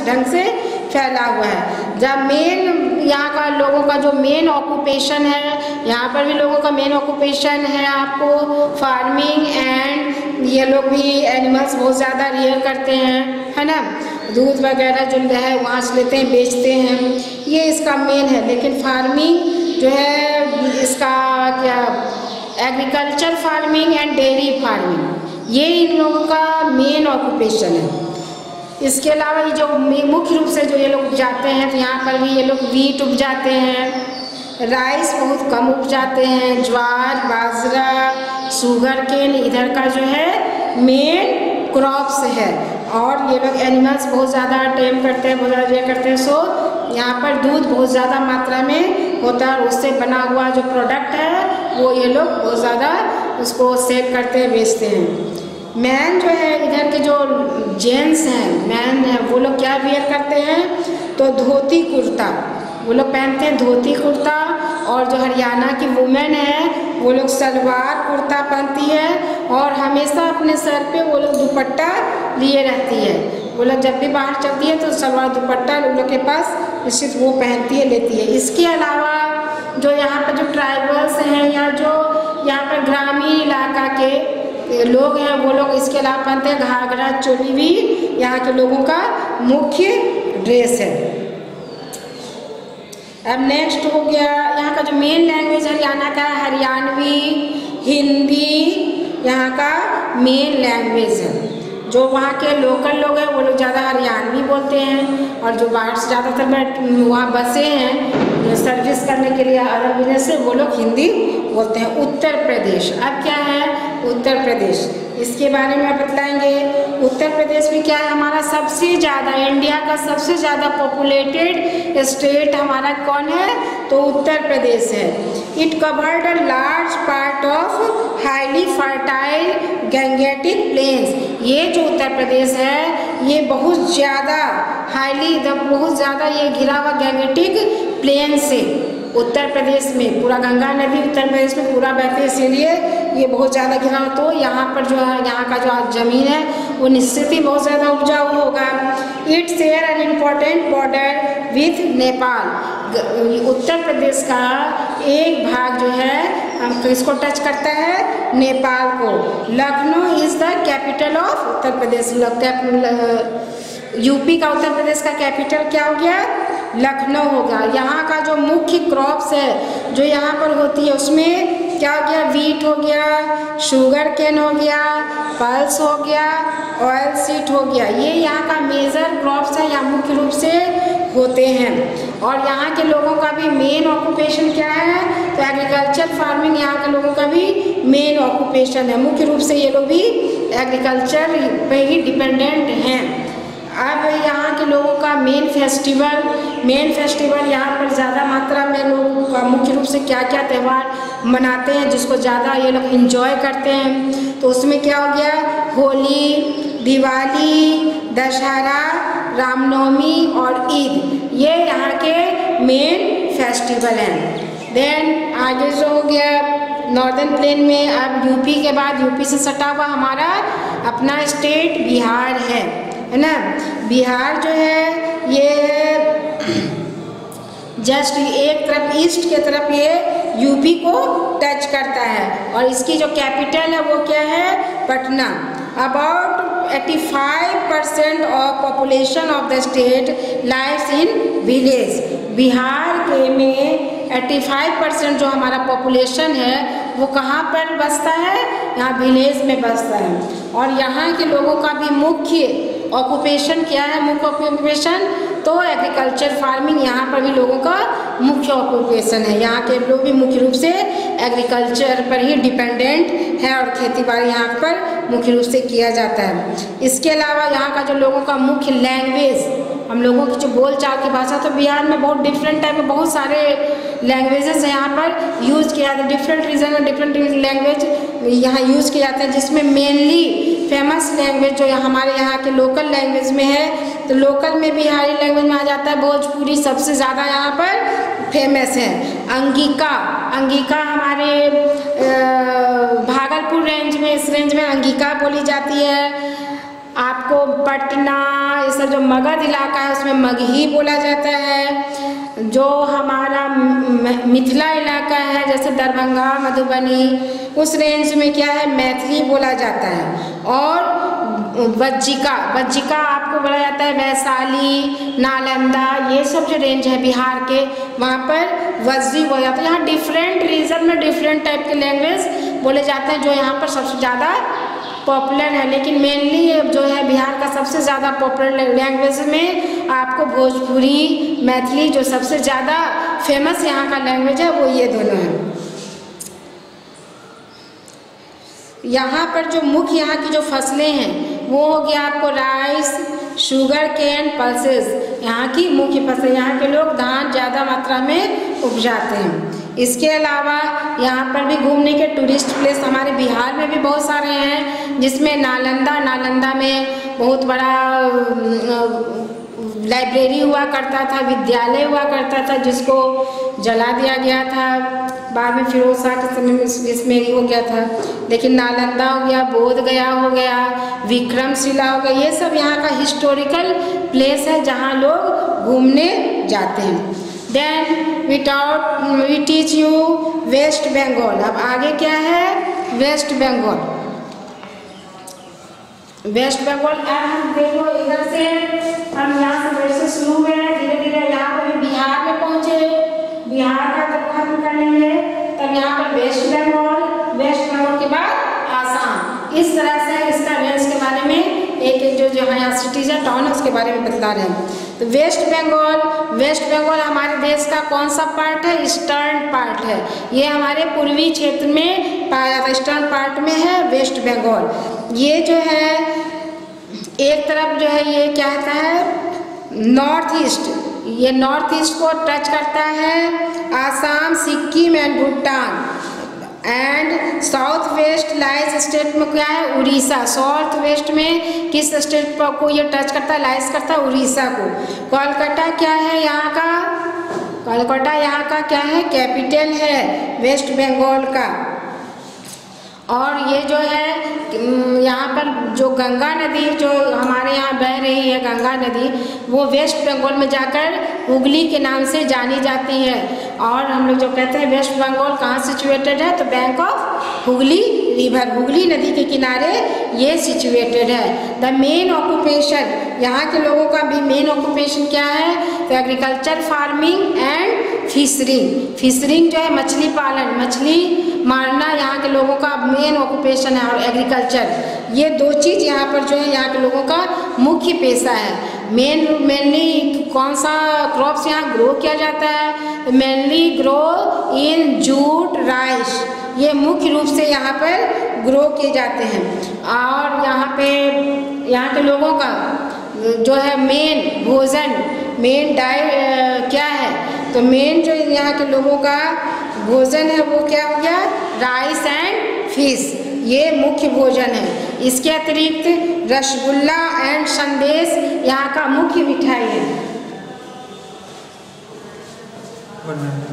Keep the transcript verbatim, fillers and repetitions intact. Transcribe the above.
इस ढंग से फैला हुआ है। जब मेन यहाँ का लोगों का जो मेन ऑक्यूपेशन है, यहाँ पर भी लोगों का मेन ऑक्यूपेशन है आपको फार्मिंग एंड ये लोग भी एनिमल्स बहुत ज़्यादा रियर करते हैं, है ना। दूध वगैरह जो है वहाँ से लेते हैं, बेचते हैं, ये इसका मेन है। लेकिन फार्मिंग जो है इसका क्या agriculture farming and dairy farming, ये इन लोगों का मेन ऑक्यूपेशन है। इसके अलावा ये जो मुख्य रूप से जो ये लोग उपजाते हैं, तो यहाँ पर भी ये लोग वीट उपजाते हैं, राइस बहुत कम उपजाते हैं, ज्वार, बाजरा, शुगर केन इधर का जो है मेन क्रॉप्स है। और ये लोग एनिमल्स बहुत ज़्यादा टेम करते हैं, बहुत ज़्यादा ये करते हैं। सो यहाँ पर दूध बहुत ज़्यादा मात्रा में होता है और उससे बना हुआ जो प्रोडक्ट है वो ये लोग बहुत ज़्यादा उसको सेल करते हैं, बेचते हैं। मैन जो है इधर के जो जेंट्स हैं, मैन है, वो लोग क्या वियर करते हैं, तो धोती कुर्ता वो लोग पहनते हैं, धोती कुर्ता। और जो हरियाणा की वुमेन है वो लोग सलवार कुर्ता पहनती है और हमेशा अपने सर पे वो लोग दुपट्टा लिए रहती है। वो लोग जब भी बाहर चलती है तो सलवार दुपट्टा उन लोग के पास निश्चित वो पहनती है, लेती है। इसके अलावा जो यहाँ पर जो ट्राइबल्स हैं या जो यहाँ पर ग्रामीण इलाका के लोग हैं वो लोग इसके अलावा पहनते हैं घाघरा चोली, भी यहाँ के लोगों का मुख्य ड्रेस है। अब नेक्स्ट हो गया यहाँ का जो मेन लैंग्वेज हरियाणा का हरियाणवी, हिंदी यहाँ का मेन लैंग्वेज है। जो वहाँ के लोकल लोग हैं वो लोग ज़्यादा हरियाणवी बोलते हैं और जो बाहर से ज़्यादातर वहाँ बसे हैं जो सर्विस करने के लिए अदर बिजनेस से वो लोग हिंदी बोलते हैं। उत्तर प्रदेश, अब क्या है उत्तर प्रदेश, इसके बारे में आप बतलाएंगे। उत्तर प्रदेश में क्या है, हमारा सबसे ज़्यादा इंडिया का सबसे ज़्यादा पॉपुलेटेड स्टेट हमारा कौन है, तो उत्तर प्रदेश है। It covered a large part of highly fertile Gangetic plains. ये जो उत्तर प्रदेश है ये बहुत ज़्यादा हाईली बहुत ज़्यादा ये घिरा हुआ गैंगेटिक प्लेन से उत्तर प्रदेश में पूरा गंगा नदी उत्तर प्रदेश में पूरा बहती है, इसीलिए ये बहुत ज़्यादा घिरा। तो यहाँ पर जो है यहाँ का जो ज़मीन है वो निश्चित ही बहुत ज़्यादा उपजाऊ होगा। It share an important border with Nepal. Uttar Pradesh का एक भाग जो है हम किसको टच करता है, नेपाल को। Lucknow is the capital of Uttar Pradesh. UP का उत्तर प्रदेश का कैपिटल क्या हो गया, लखनऊ होगा। यहाँ का जो मुख्य क्रॉप्स है जो यहाँ पर होती है उसमें क्या हो गया, वीट हो गया, शुगर केन हो गया, पल्स हो गया, ऑयल सीड हो गया। ये यहाँ का मेजर क्रॉप्स है, यहाँ मुख्य रूप से होते हैं। और यहाँ के लोगों का भी मेन ऑक्यूपेशन क्या है, तो एग्रीकल्चर फार्मिंग यहाँ के लोगों का भी मेन ऑक्यूपेशन है। मुख्य रूप से ये लोग भी एग्रीकल्चर पे ही डिपेंडेंट हैं। अब यहाँ के लोगों का मेन फेस्टिवल मेन फेस्टिवल यहाँ पर ज़्यादा मात्रा में लोग मुख्य रूप से क्या क्या त्यौहार मनाते हैं जिसको ज़्यादा ये लोग एंजॉय करते हैं, तो उसमें क्या हो गया, होली, दिवाली, दशहरा, रामनवमी और ईद, ये यहाँ के मेन फेस्टिवल हैं। देन आगे जो हो गया नॉर्दर्न प्लेन में, अब यूपी के बाद यूपी से सटा हुआ हमारा अपना स्टेट बिहार है, है ना। बिहार जो है ये जस्ट एक तरफ ईस्ट के तरफ ये यूपी को टच करता है और इसकी जो कैपिटल है वो क्या है, पटना। अबाउट पचासी percent of population of the state lives in village. Bihar के में पचासी परसेंट जो हमारा पॉपुलेशन है वो कहाँ पर बसता है, यहाँ विलेज में बसता है। और यहाँ के लोगों का भी मुख्य ऑक्यूपेशन क्या है, मुख्य ऑक्यूपेशन तो एग्रीकल्चर फार्मिंग यहाँ पर भी लोगों का मुख्य ऑक्यूपेशन है। यहाँ के लोग भी मुख्य रूप से एग्रीकल्चर पर ही डिपेंडेंट है और खेती बाड़ी यहाँ पर मुख्य रूप से किया जाता है। इसके अलावा यहाँ का जो लोगों का मुख्य लैंग्वेज, हम लोगों की जो बोलचाल की भाषा, तो बिहार में बहुत डिफरेंट टाइप के बहुत सारे लैंग्वेजेस यहाँ पर यूज़ किया जाता है। डिफरेंट रीजन में डिफरेंट लैंग्वेज यहाँ यूज़ किया जाता है, जिसमें मेनली फेमस लैंग्वेज जो हमारे यहाँ के लोकल लैंग्वेज में है, तो लोकल में बिहारी लैंग्वेज में आ जाता है भोजपुरी, सबसे ज़्यादा यहाँ पर फेमस है। अंगिका अंगिका हमारे भागलपुर रेंज में, इस रेंज में अंगिका बोली जाती है। आपको पटना, ये सब जो मगध इलाका है उसमें मगही बोला जाता है। जो हमारा मिथिला इलाका है जैसे दरभंगा, मधुबनी, उस रेंज में क्या है, मैथिली बोला जाता है। और वज्जिका, वज्जिका आपको बोला जाता है वैशाली, नालंदा, ये सब जो रेंज है बिहार के, वहाँ पर वज्जी बोला जाता है। यहाँ डिफरेंट रीजन में डिफरेंट टाइप के लैंग्वेज बोले जाते हैं जो यहाँ पर सबसे ज़्यादा पॉपुलर है। लेकिन मेनली जो है बिहार का सबसे ज़्यादा पॉपुलर लैंग्वेज में आपको भोजपुरी, मैथिली, जो सबसे ज़्यादा फेमस यहाँ का लैंग्वेज है वो ये दोनों हैं। यहाँ पर जो मुख्य यहाँ की जो फसलें हैं वो हो गया आपको राइस, शुगर केन, पल्सेस, यहाँ की मुख्य फसल। यहाँ के लोग धान ज़्यादा मात्रा में उपजाते हैं। इसके अलावा यहाँ पर भी घूमने के टूरिस्ट प्लेस हमारे बिहार में भी बहुत सारे हैं, जिसमें नालंदा, नालंदा में बहुत बड़ा लाइब्रेरी हुआ करता था, विद्यालय हुआ करता था, जिसको जला दिया गया था बाद में फिरोज शाह के समय में, जिसमें हो गया था। लेकिन नालंदा हो गया, बोध गया हो गया, विक्रमशिला हो गया, ये सब यहाँ का हिस्टोरिकल प्लेस है जहाँ लोग घूमने जाते हैं। Then without we teach you West Bengal. अब आगे क्या है, वेस्ट बंगाल। वेस्ट बंगाल अब हम देखो इधर से हम यहाँ से वैसे शुरू हुए हैं, धीरे धीरे यहाँ पर बिहार में पहुँचे, बिहार का जब खत्म कर लेंगे तब यहाँ पर वेस्ट बंगाल, वेस्ट बंगाल के बाद आसाम। इस तरह से इसका रेंज के बारे में एक एक जो जो यहाँ सिटीज है, टाउन है, उसके बारे में बता रहे हैं। तो वेस्ट बंगाल, वेस्ट बंगाल हमारे देश का कौन सा पार्ट है, ईस्टर्न पार्ट है। ये हमारे पूर्वी क्षेत्र में पाया जाता है, ईस्टर्न पार्ट में है वेस्ट बंगाल। ये जो है एक तरफ जो है ये क्या कहता है, नॉर्थ ईस्ट, ये नॉर्थ ईस्ट को टच करता है, Assam, Sikkim and Bhutan. And south west lies state में क्या है, उड़ीसा। साउथ वेस्ट में किस स्टेट को ये टच करता है, लाइज करता है, उड़ीसा को। कोलकाता क्या है यहाँ का, कोलकाता यहाँ का क्या है, कैपिटल है वेस्ट बंगाल का। और ये जो है यहाँ पर जो गंगा नदी जो हमारे यहाँ बह रही है, गंगा नदी, वो वेस्ट बंगाल में जाकर हुगली के नाम से जानी जाती है। और हम लोग जो कहते हैं वेस्ट बंगाल कहाँ सिचुएटेड है, तो bank of Hooghly river, Hooghly नदी के किनारे ये सिचुएटेड है। द मेन ऑक्यूपेशन, यहाँ के लोगों का भी मेन ऑक्यूपेशन क्या है, तो agriculture, farming and fishering. Fishering जो है मछली पालन, मछली मारना यहाँ के लोगों का मेन ऑक्यूपेशन है। और एग्रीकल्चर, ये दो चीज़ यहाँ पर जो है यहाँ के लोगों का मुख्य पेशा है। मेन मेनली कौन सा क्रॉप्स यहाँ ग्रो किया जाता है, mainly grow in jute, rice, ये मुख्य रूप से यहाँ पर ग्रो किए जाते हैं। और यहाँ पे यहाँ के लोगों का जो है मेन भोजन, मेन डाइट क्या है, तो मेन जो यहाँ के लोगों का भोजन है वो क्या हो गया, राइस एंड फिश, ये मुख्य भोजन है। इसके अतिरिक्त रसगुल्ला एंड संदेश यहाँ का मुख्य मिठाई है।